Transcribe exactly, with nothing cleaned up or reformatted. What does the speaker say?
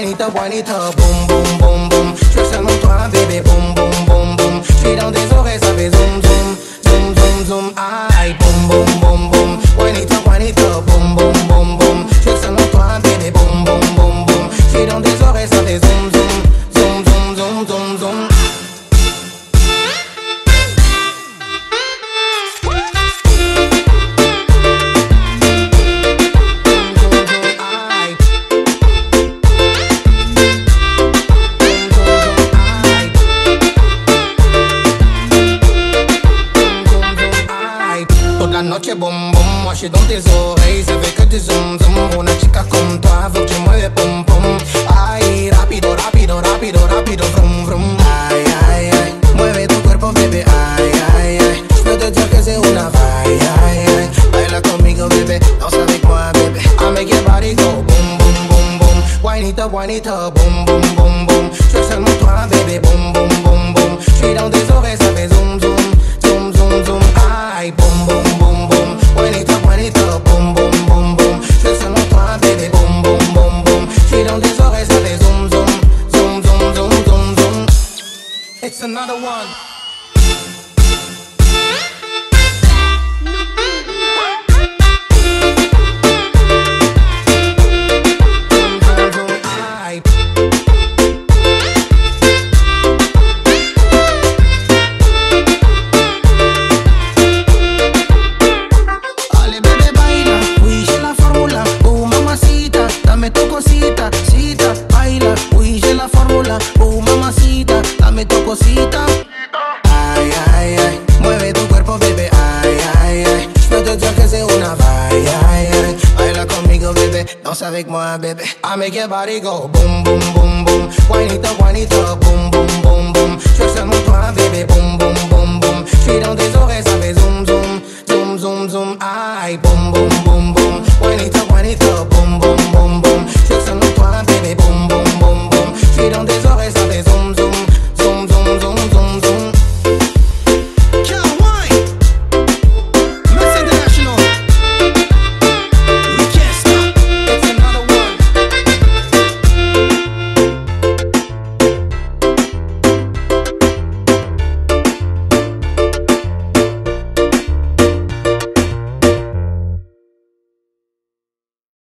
Juanita, Juanita, boum, boum, boum, boum. Je veux seulement toi, bébé, boum, boum, boum, boum. J'suis dans tes oreilles, ça fait zoom, zoom, zoom, zoom, zoom. Aïe, boum, boum, boum, boum. Juanita, Juanita, boum, boum, boum, boum. Je veux seulement toi, bébé, boum, boum, boum, boum. J'suis dans tes oreilles, ça fait zoom, zoom, zoom, zoom, zoom, zoom, zoom. La noche boum boum, moi j'suis dans tes oreilles, ça fait que du zoom zoom. Una chica comme toi, faut que tu mueves pum pum. Ay, rápido, rápido, rápido, rápido, vroom vroom. Ay, ay, ay, mueve tu cuerpo, bebé, ay, ay, ay. J'peux te dire que c'est una vaille, ay, ay. Baila conmigo, bébé, danse avec moi, bébé. I make your body go boom boom boom boom. Juanita, Juanita, boom boom boom boom. J'veux seulement toi, bébé, boom boom boom boom. J'suis dans tes oreilles, ça fait zoom zoom, zoom zoom zoom. Ay, boom boom. It's another one. Ale bebé baila, uy j'ai la fórmula, oh mamacita, dame tu cosita, cita, baila, uy j'ai la fórmula, oh mamacita, dame tu cosita. Ay, ay, ay, mueve tu cuerpo, bebé, ay, ay, ay. J'peux te dire que c'est una vaille, ay, ay. Baila conmigo, bébé, danse avec moi, bébé. I make your body go boom, boom, boom, boom. Juanita, Juanita, boom, boom, boom, boom. J'veux seulement toi, bébé, boom, boom, boom, boom. J'suis dans tes oreilles, ça fait zoom, zoom, zoom, zoom, zoom. Ay, boom, boom, boom, boom. Juanita,